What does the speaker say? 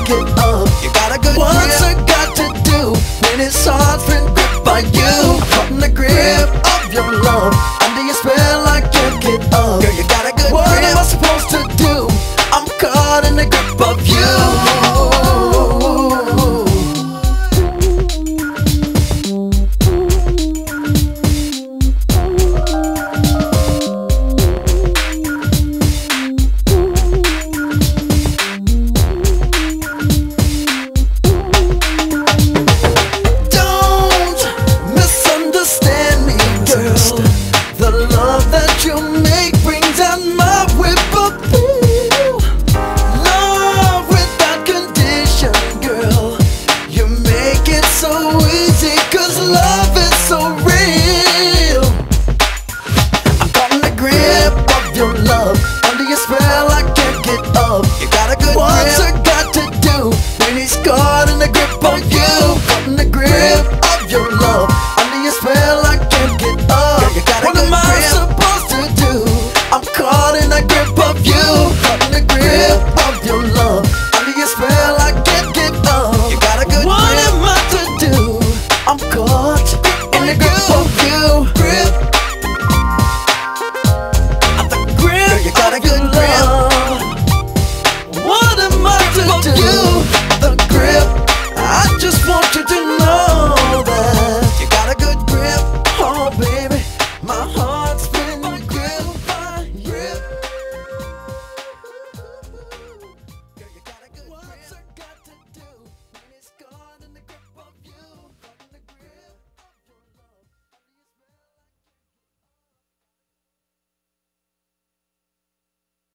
get up. You got a good What's grip. I got to do when it's hard been gripped by you? I'm caught in the grip of your love. Under your spell I can't get up. Girl, you got a good what grip. What am I supposed to do? I'm caught in the grip of you. The love that you make brings out my whip appeal. Love without condition, girl. You make it so easy, cause love is so real. I'm caught in the grip of your love. Under your spell I can't get up. You got a good grip. What's I got to do when he's caught in the grip of you?